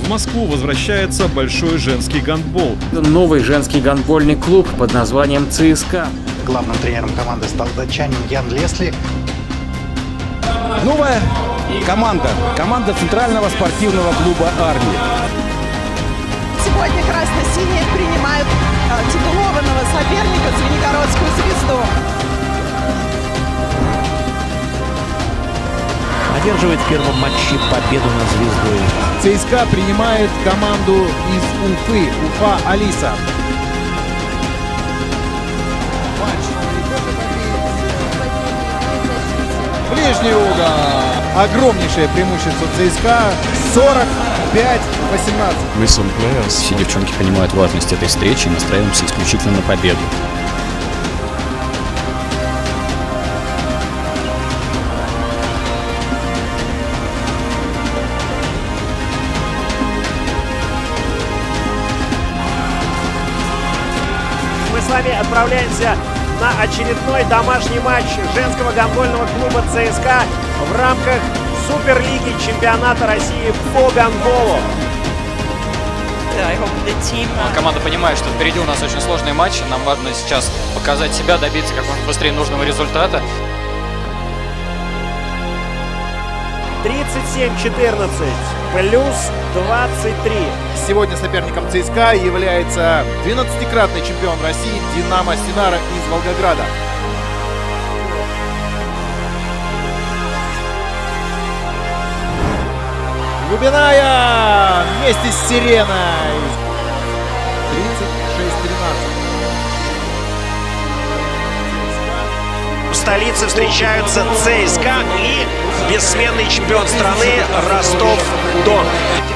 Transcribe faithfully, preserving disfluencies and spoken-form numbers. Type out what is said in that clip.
В Москву возвращается большой женский гандбол. Новый женский гандбольный клуб под названием ЦСКА. Главным тренером команды стал датчанин Ян Лесли. Новая команда. Команда Центрального спортивного клуба «Армия». Сегодня красно-синие принимают э, титулованного соперника Звенигородскую «Звезду». Одерживает в первом матче победу над «Звездой». ЦСКА принимает команду из Уфы, Уфа Алиса. Ближний угол. Огромнейшее преимущество ЦСКА. сорок пять восемнадцать. Все девчонки понимают важность этой встречи и настраиваемся исключительно на победу. Мы с вами отправляемся на очередной домашний матч женского гандбольного клуба ЦСКА в рамках Суперлиги чемпионата России по гандболу. Команда понимает, что впереди у нас очень сложный матч. Нам важно сейчас показать себя, добиться как можно быстрее нужного результата. тридцать семь четырнадцать плюс двадцать три. Сегодня соперником ЦСКА является двенадцатикратный чемпион России Динамо Синара из Волгограда. Глубиная вместе с Сиреной. тридцать шесть тринадцать. В столице встречаются ЦСКА и бессменный чемпион страны Ростов-Дон.